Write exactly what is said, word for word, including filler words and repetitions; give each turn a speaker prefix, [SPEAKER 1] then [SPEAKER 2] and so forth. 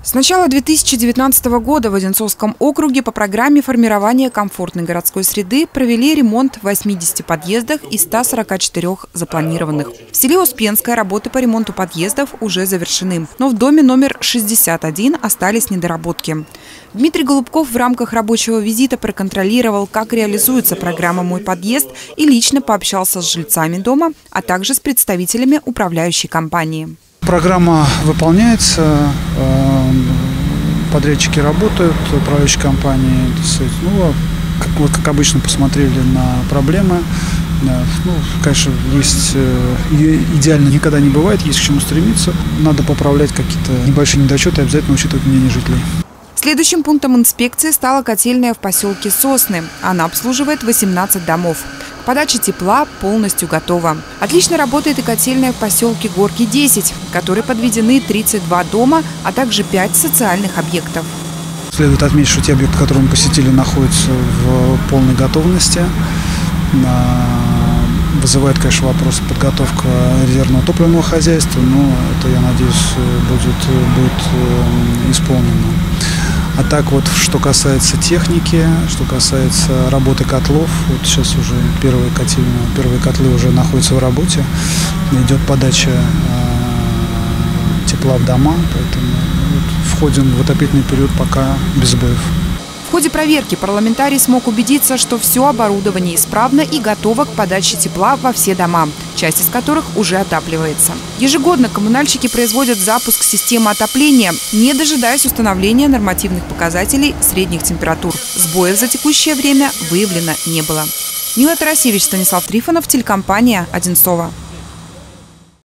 [SPEAKER 1] С начала две тысячи девятнадцатого года в Одинцовском округе по программе формирования комфортной городской среды провели ремонт в восьмидесяти подъездах из ста сорока четырёх запланированных. В селе Успенское работы по ремонту подъездов уже завершены, но в доме номер шестьдесят один остались недоработки. Дмитрий Голубков в рамках рабочего визита проконтролировал, как реализуется программа «Мой подъезд» и лично пообщался с жильцами дома, а также с представителями управляющей компании.
[SPEAKER 2] Программа выполняется, подрядчики работают, управляющие компании, ну, как, вот, как обычно, посмотрели на проблемы. Ну, конечно, есть, идеально никогда не бывает, есть к чему стремиться. Надо поправлять какие-то небольшие недочеты и обязательно учитывать мнение жителей.
[SPEAKER 1] Следующим пунктом инспекции стала котельная в поселке Сосны. Она обслуживает восемнадцать домов. К подаче тепла полностью готова. Отлично работает и котельная в поселке Горки десять, в которой подведены тридцать два дома, а также пять социальных объектов.
[SPEAKER 2] Следует отметить, что те объекты, которые мы посетили, находятся в полной готовности. Вызывает, конечно, вопрос подготовка резервного топливного хозяйства, но это, я надеюсь, будет, будет исполнено. А так вот, что касается техники, что касается работы котлов, вот сейчас уже первые котельные, первые котлы уже находятся в работе, идет подача э, тепла в дома, поэтому вот, входим в отопительный период пока без сбоев.
[SPEAKER 1] В ходе проверки парламентарий смог убедиться, что все оборудование исправно и готово к подаче тепла во все дома, часть из которых уже отапливается. Ежегодно коммунальщики производят запуск системы отопления, не дожидаясь установления нормативных показателей средних температур. Сбоев за текущее время выявлено не было. Мила Тарасевич, Станислав Трифонов, телекомпания «Одинцово».